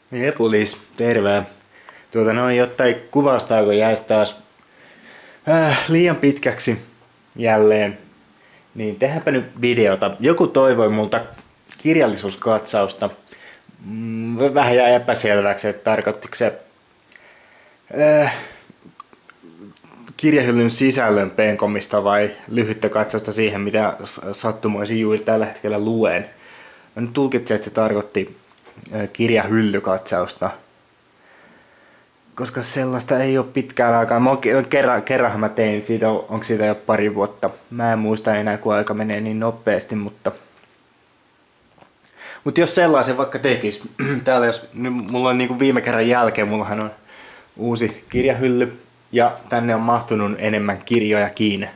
Epulis, terve. Jotain kuvaustauko jäisi taas liian pitkäksi jälleen. Niin tehdäänpä nyt videota. Joku toivoi multa kirjallisuuskatsausta. Vähän jäi epäselväksi, että tarkoittiko se kirjahyllyn sisällön penkomista vai lyhyttä katsausta siihen, mitä sattumoisin juuri tällä hetkellä luen. Mä nyt tulkitsin, että se tarkoitti kirjahyllykatsausta. Koska sellaista ei ole pitkään aikaa. Kerranhan mä tein siitä, onko siitä jo pari vuotta. Mä en muista enää, kun aika menee niin nopeasti, mutta jos sellaisen vaikka tekis. Täällä jos mulla on niinku viime kerran jälkeen, mullahan on uusi kirjahylly. Ja tänne on mahtunut enemmän kirjoja kiinni.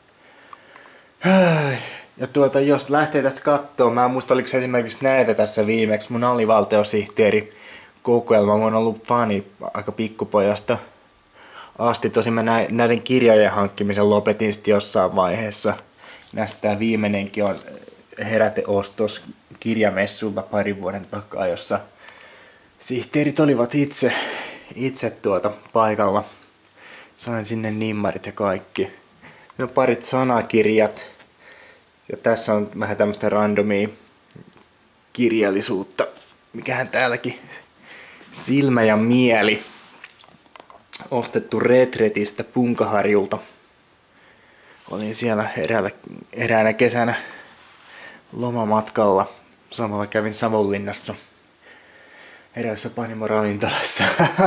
Ja jos lähtee tästä kattoo, mä en muista oliko se esimerkiksi näitä tässä viimeksi. Mun alivaltiosihteeri kokoelma, mä oon ollut fani aika pikkupojasta asti. Tosin mä näiden kirjojen hankkimisen lopetin sitten jossain vaiheessa. Näistä tää viimeinenkin on heräteostos kirjamessulta parin vuoden takaa, jossa sihteerit olivat itse paikalla. Sain sinne nimmarit ja kaikki. No parit sanakirjat. Ja tässä on vähän tämmöstä randomia kirjallisuutta. Mikähän täälläkin. Silmä ja mieli. Ostettu Retretistä Punkaharjulta. Olin siellä eräänä kesänä lomamatkalla. Samalla kävin Savonlinnassa eräässä panimoravintolassa.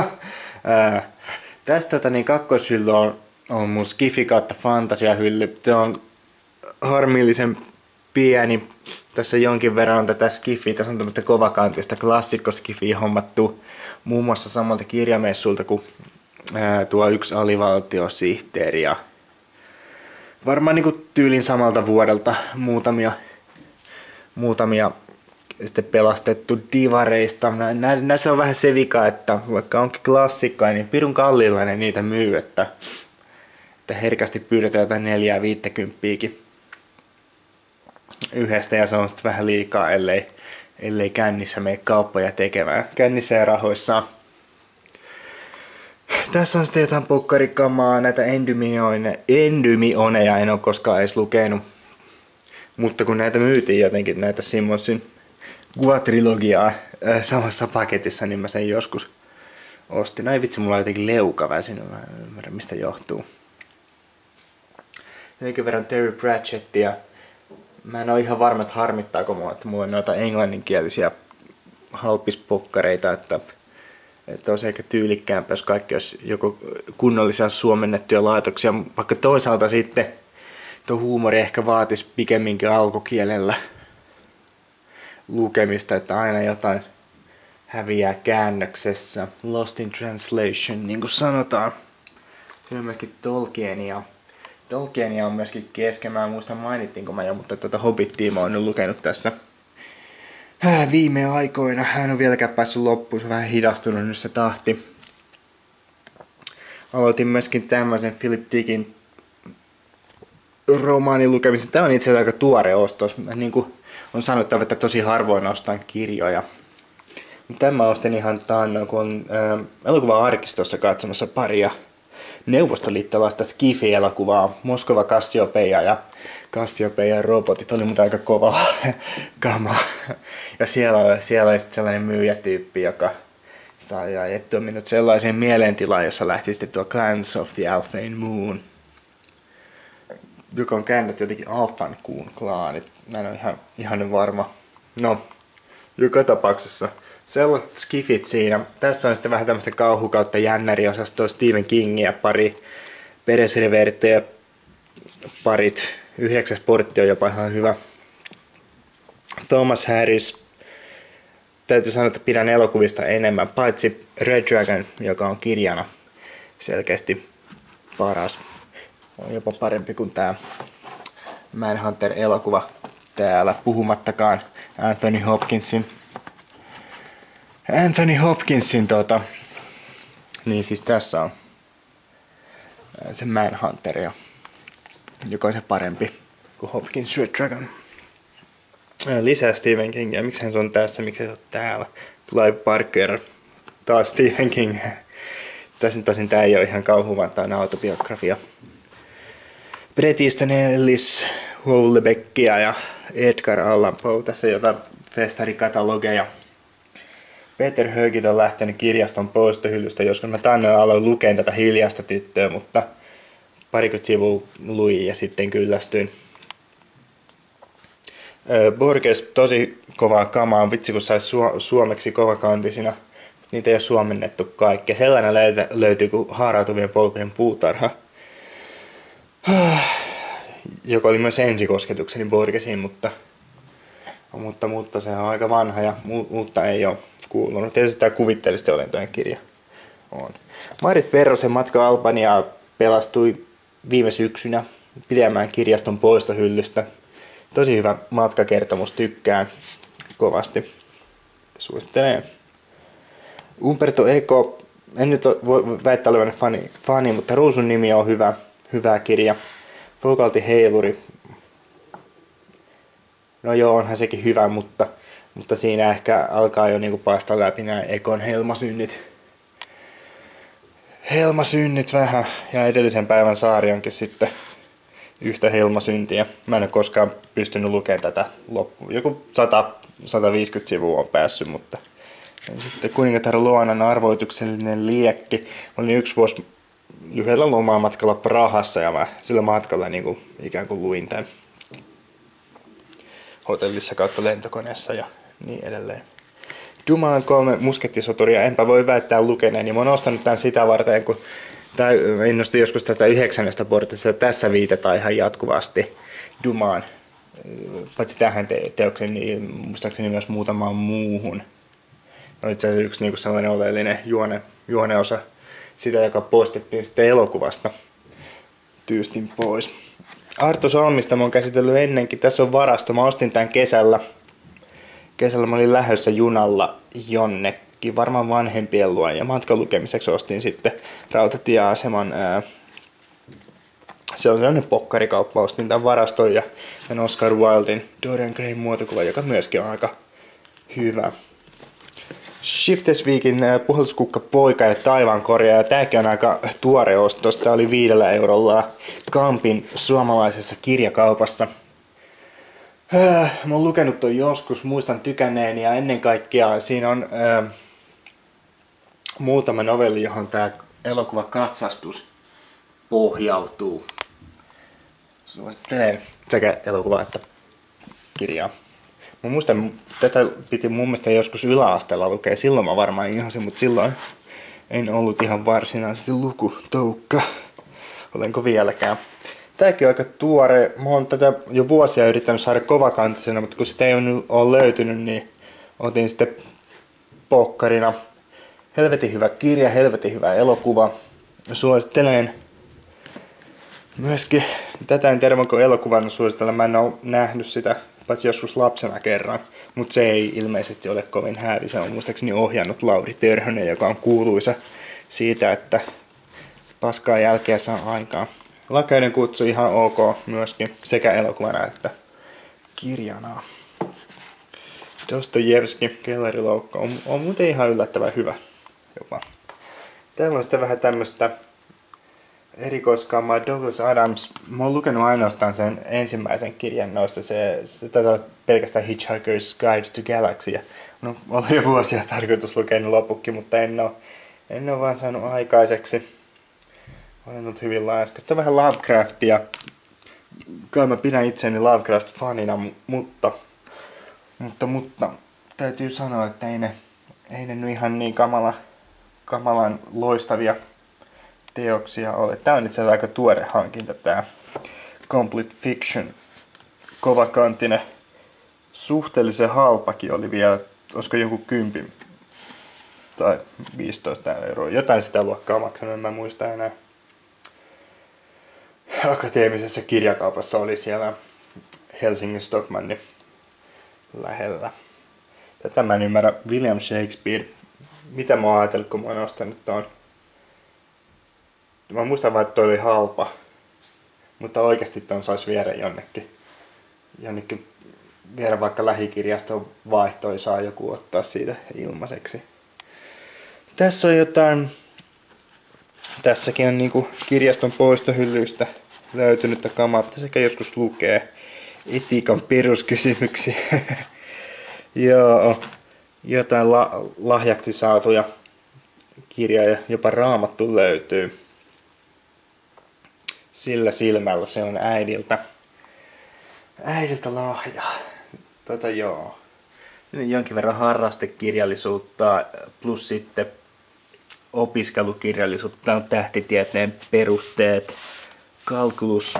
Tästä kakkoshylly on mun skifi kautta fantasiahylly. Se on harmillisen pieni. Tässä jonkin verran on tätä skifiä. Tässä on tämmöistä kovakantista klassikkoskifiä hommattu muun muassa samalta kirjamessulta kuin tuo yksi alivaltiosihteeri. Ja varmaan niinku tyylin samalta vuodelta muutamia sitten pelastettu divareista. Näissä on vähän se vika, että vaikka onkin klassikkoja, niin pirun kalliilla ne niitä myy, että herkästi pyydetään jotain 4-50 yhdestä, ja se on sitten vähän liikaa, ellei kännissä mene kauppoja tekemään. Kännissä ja rahoissaan. Tässä on sitten jotain pokkarikamaa, näitä Endymioneja en ole koskaan edes lukenut. Mutta kun näitä myytiin jotenkin, näitä Simonsin kuvatrilogiaa samassa paketissa, niin mä sen joskus ostin. Ai vitsi, mulla on jotenkin leuka väsynyt, mä en ymmärrä mistä johtuu. Jonkin verran Terry Pratchettia. Mä en ole ihan varma, että harmittaako mua, että mulla on noita englanninkielisiä halpispokkareita, että olisi ehkä tyylikkäämpää, jos kaikki olisi joko kunnollisia suomennettuja laitoksia, vaikka toisaalta sitten tuo huumori ehkä vaatisi pikemminkin alkukielellä lukemista, että aina jotain häviää käännöksessä. Lost in translation, niin kuin sanotaan. Siinä on myöskin Tolkienia. Tolkienia on myöskin kesken. Mä en muista mainittiinko mä jo, mutta Hobbittia mä oon nyt lukenut tässä viime aikoina. Hän on vieläkään päässyt loppuun, se on vähän hidastunut nyt se tahti. Aloitin myöskin tämmöisen Philip Dickin romaanin lukemisen. Tämä on itse asiassa aika tuore ostos. Niin kuin on sanottava, että tosi harvoin ostan kirjoja. Tämä ostin ihan taannoin, kun on elokuva-arkistossa katsomassa paria neuvostoliittolaista skifi-elokuvaa. Moskova Cassiopeia ja Cassiopeian robotit oli mutta aika kova kama. Ja siellä oli sitten sellainen myyjätyyppi, joka sai ajettua minut sellaiseen mielentilaan, jossa lähti sitten tuo Clans of the Alphane Moon, joka on käännetty jotenkin Alphan kuun klaanit. Mä en ole ihan varma. No, joka tapauksessa sellaiset skifit siinä. Tässä on sitten vähän tämmöistä kauhu kautta jännäriosastoa, Stephen Kingia, pari Perez Reverte ja parit. 9. portti on jopa ihan hyvä. Thomas Harris. Täytyy sanoa, että pidän elokuvista enemmän, paitsi Red Dragon, joka on kirjana selkeästi paras. On jopa parempi kuin tää Manhunter-elokuva täällä, puhumattakaan Anthony Hopkinsin niin siis tässä on se Manhunter, joka on se parempi kuin Hopkins Red Dragon. Lisää Stephen Kingia. Miksei se on tässä, miksei se on täällä? Clive Barker. Taas Stephen King. Tässä tosin tää ei ole ihan kauhu, vaan tää on autobiografia. Bret Easton Ellis, Houellebecqia ja Edgar Allan Poe. Tässä on jotain festarikatalogeja. Peter Högit on lähtenyt kirjaston poistohyllystä. Joskus mä taannoin aloin lukea tätä Hiljaista tyttöä, mutta parikymmentä sivua luin ja sitten kyllästyin. Borges, tosi kovaa kamaa. Vitsi kun sais suomeksi kovakantisina. Niitä ei ole suomennettu kaikkea. Sellainen löytyy kuin Haarautuvien polkujen puutarha. Joka oli myös ensikosketukseni Borgesiin, mutta se on aika vanha ja uutta ei ole kuulunut. Tietysti tämä kuvitteellisten olentojen kirja on. Marit Perrosen matka Albaniaan pelastui viime syksynä pidemmän kirjaston poistohyllystä. Tosi hyvä matkakertomus, tykkään kovasti. Suosittelen. Umberto Eco, en nyt voi väittää olevan fani, mutta Ruusun nimi on hyvä kirja. Fogalti Heiluri. No joo, onhan sekin hyvä, mutta siinä ehkä alkaa jo niinku paistaa läpi nämä Econ helmasynnit. Helmasynnit vähän, ja edellisen päivän saari onkin sitten yhtä helmasyntiä. Mä en ole koskaan pystynyt lukemaan tätä loppuun. Joku 100-150 sivua on päässyt, mutta sitten kuningatar Luonan arvoituksellinen liekki. Mä olin yksi vuosi lyhyellä lomamatkalla Prahassa ja mä sillä matkalla niinku ikään kuin luin tämän hotellissa kautta lentokoneessa ja niin edelleen. Dumaan 3 muskettisoturia enpä voi väittää lukeneeni. Mä oon ostanut tän sitä varten, kun innostuin joskus tästä 9. portista ja tässä viitataan ihan jatkuvasti Dumaan. Paitsi tähän teokseen, niin muistaakseni myös muutamaan muuhun. No itse asiassa yksi niin sellainen oleellinen juoneosa sitä, joka poistettiin sitten elokuvasta. Tyystin pois. Arto Salmista mä oon käsitellyt ennenkin. Tässä on varasto. Mä ostin tän kesällä. Kesällä mä olin lähdössä junalla jonnekin, varmaan vanhempien luo. Ja matkan lukemiseksi ostin sitten rautatieaseman. Se on sellainen pokkarikauppa. Ostin tän varaston ja tän Oscar Wilden Dorian Grayn muotokuva, joka myöskin on aika hyvä. Shiftesweekin puhalluskukka poika ja taivaankorjaaja. Tääkin on aika tuore ostos. Tää oli 5 eurolla Kampin suomalaisessa kirjakaupassa. Mä oon lukenut ton joskus, muistan tykänneeni ja ennen kaikkea siinä on muutama novelli, johon tää elokuva katsastus pohjautuu. Suosittelen sekä elokuvaa että kirjaa. Mä muistan, tätä piti mun mielestä joskus yläasteella lukea. Silloin mä varmaan inhosin, mutta silloin en ollut ihan varsinaisesti lukutoukka. Olenko vieläkään. Tääkin on aika tuore. Mä oon tätä jo vuosia yrittänyt saada kovakantisena, mutta kun sitä ei ole löytynyt, niin otin sitten pokkarina. Helvetin hyvä kirja, helvetin hyvä elokuva. Suosittelen myöskin tätä en tiedä, onko elokuvan suositella. Mä en ole nähnyt sitä, paitsi joskus lapsena kerran. Mutta se ei ilmeisesti ole kovin häävi. Se on muistaakseni ohjannut Lauri Törhönen, joka on kuuluisa siitä, että paskaa jälkeä saa aikaan. Lakainen kutsu ihan ok myöskin, sekä elokuvana että kirjana. Dostojevski, Kellariloukko, on muuten ihan yllättävän hyvä jopa. Täällä on sitten vähän tämmöstä erikoiskamaa. Douglas Adams, mä oon lukenut ainoastaan sen ensimmäisen kirjan noissa, tätä pelkästään Hitchhiker's Guide to Galaxy. No, oli jo vuosia tarkoitus lukea ne lopukki, mutta en oo vaan saanut aikaiseksi. Olen ollut hyvin laiska. Sitten on vähän Lovecraftia. Kai mä pidän itseäni Lovecraft-fanina, mutta täytyy sanoa, että ei ne nyt ihan niin kamalan loistavia teoksia ole. Tää on itse asiassa aika tuore hankinta, tää Complete Fiction. Kovakantinen. Suhteellisen halpakin oli vielä, olisiko jonkun 10 tai 15 euroa. Jotain sitä luokkaa maksanut, en mä muista enää. Akateemisessa kirjakaupassa oli siellä Helsingin Stockmannin lähellä. Tätä mä en ymmärrä. William Shakespeare. Mitä mä oon ajatellut, kun mä oon ostanut ton? Mä muistan vaan, että toi oli halpa. Mutta oikeasti ton sais viedä jonnekin viedä vaikka lähikirjaston vaihtoon, saa joku ottaa siitä ilmaiseksi. Tässä on jotain, tässäkin on niinku kirjaston poistohyllyistä löytynyttä kamaa, pitäisi ehkä joskus lukee etiikan peruskysymyksiä. Joo, jotain lahjaksi saatuja kirjoja, jopa Raamattu löytyy. Sillä silmällä se on äidiltä lahja. Joo. Jonkin verran harrastekirjallisuutta plus sitten opiskelukirjallisuutta. Tämä on tähtitieteen perusteet, kalkulus,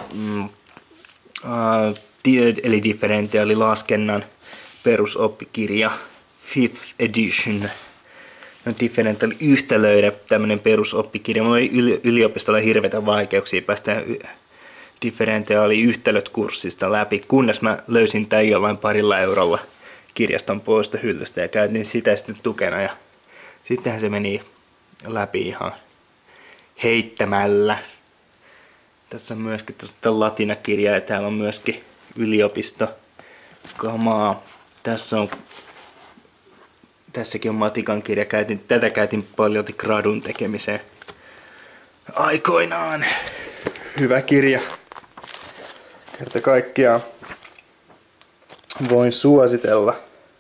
eli differentiaalilaskennan perusoppikirja, 5th edition. Differential yhtälöiden tämmönen perusoppikirja. Mulla oli yliopistolla hirveitä vaikeuksia päästä differentiaali yhtälöt kurssista läpi, kunnes mä löysin tän jollain parilla eurolla kirjaston poistohyllystä ja käytin sitä sitten tukena. Ja sittenhän se meni läpi ihan heittämällä. Tässä on myöskin latinakirja ja täällä on myöskin yliopistokamaa. Tässäkin on matikan kirja. Tätä käytin paljon gradun tekemiseen aikoinaan. Hyvä kirja. Kerta kaikkiaan voin suositella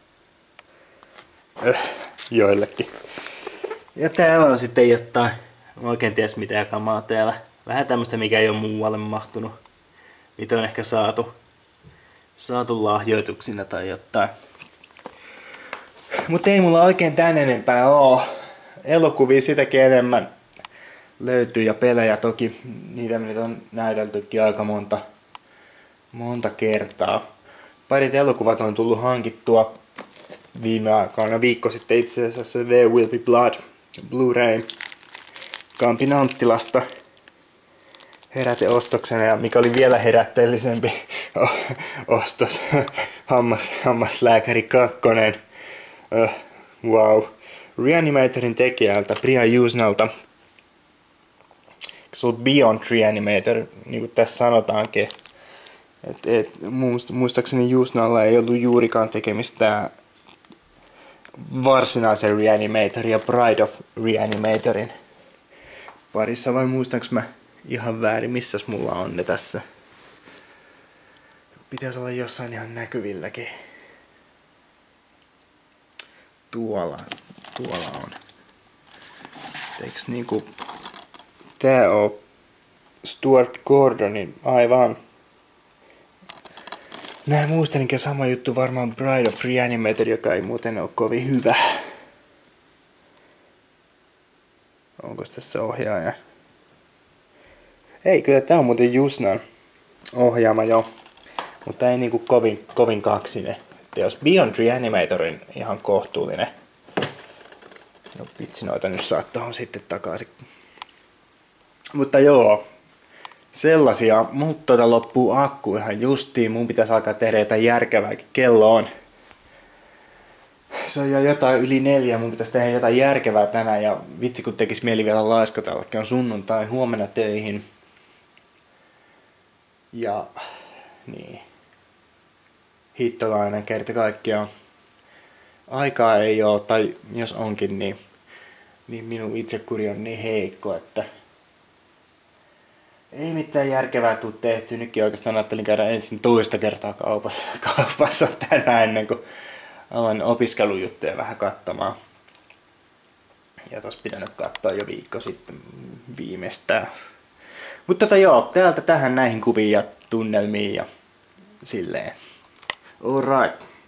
joillekin. Ja täällä on sitten jotain, oikein ties mitä kamaa täällä. Vähän tämmöstä, mikä ei ole muualle mahtunut. Mitä on ehkä saatu lahjoituksina tai jotain. Mutta ei mulla oikein tän enempää oo. Elokuvia sitäkin enemmän löytyy ja pelejä toki. Niitä on näyteltykin aika monta kertaa. Parit elokuvat on tullut hankittua viime aikoina. Viikko sitten itse asiassa There Will Be Blood Blu-ray Kampin Anttilasta heräteostoksena, ja mikä oli vielä herätteellisempi ostos, Hammaslääkäri 2. Wow. Reanimatorin tekijältä, Brian Usnalta. Se on Beyond Reanimator, niin kuin tässä sanotaankin. Muistaakseni Usnalla ei ollut juurikaan tekemistä varsinaisen Reanimatorin ja Bride of Reanimatorin parissa, vai muistaanko mä ihan väärin, missäs mulla on ne tässä? Pitäisi olla jossain ihan näkyvilläkin. Tuolla on. Eiks niinku tää on Stuart Gordonin aivan. Mä muistelinkin sama juttu varmaan Bride of Reanimator, joka ei muuten ole kovin hyvä. Onko tässä ohjaaja? Ei, kyllä tää on muuten Usnan ohjaama jo. Mutta ei niinku kovin kaksinen. Teos Beyond Reanimatorin ihan kohtuullinen. No vitsi, noita nyt saa tohon sitten takaisin. Mutta joo. Sellaisia. Mutta loppuu akku ihan justiin. Mun pitäisi alkaa tehdä jotain järkevääkin. Kello on. Se on jo jotain yli 4. Mun pitäisi tehdä jotain järkevää tänään. Ja vitsi kun tekis mieli vielä laiskotellakin. On sunnuntai, huomenna töihin. Ja niin. Hittolainen kerta kaikkiaan. Aikaa ei oo, tai jos onkin, niin minun itsekuri on niin heikko, että ei mitään järkevää tuu tehty. Nytkin oikeastaan ajattelin käydä ensin toista kertaa kaupassa tänään ennen kuin aloin opiskelujuttuja vähän katsomaan. Ja tos pitänyt katsoa jo viikko sitten viimeistään. Mutta joo, täältä tähän näihin kuviin ja tunnelmiin ja silleen. Alright.